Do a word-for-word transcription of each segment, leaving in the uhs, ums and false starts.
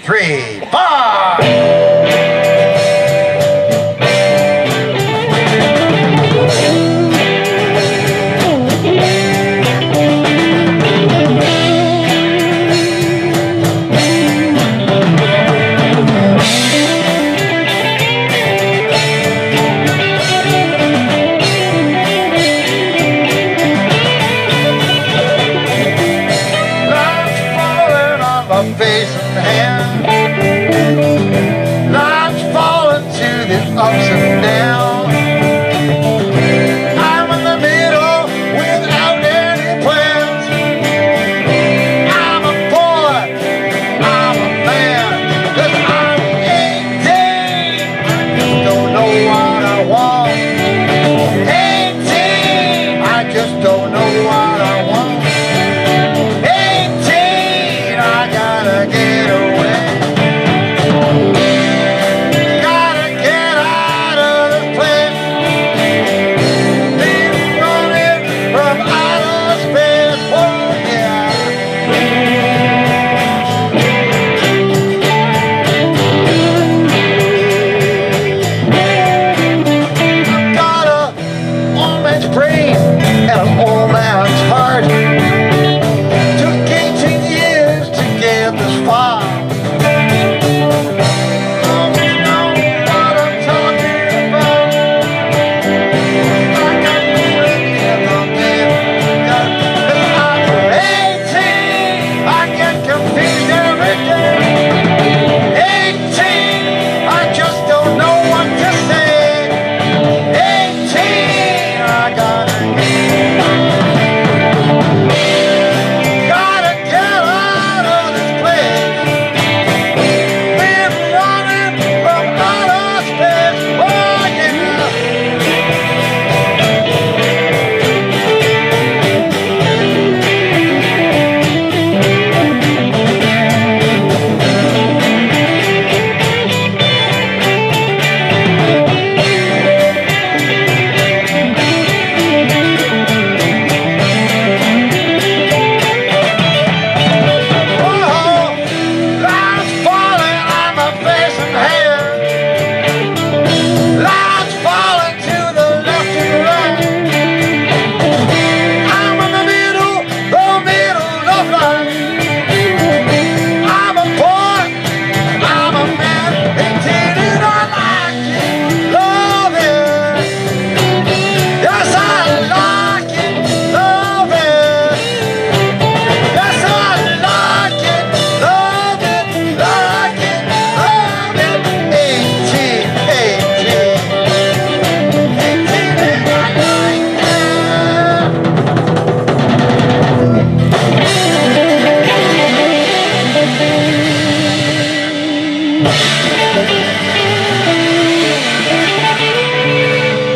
three, four. Face and hand, life's falling to the ups and downs. I'm in the middle without any plans. I'm a boy, I'm a man, 'cause I'm eighteen. I just don't know what I want. eighteen, I just don't know what I want. Gotta get away. Gotta get out of this place. Been running from outer space. Oh yeah. Got a old man's brain and an old man's heart.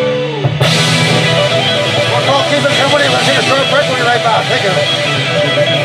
We'll keep it company. Let's take a short break. We'll be right back. Thank you.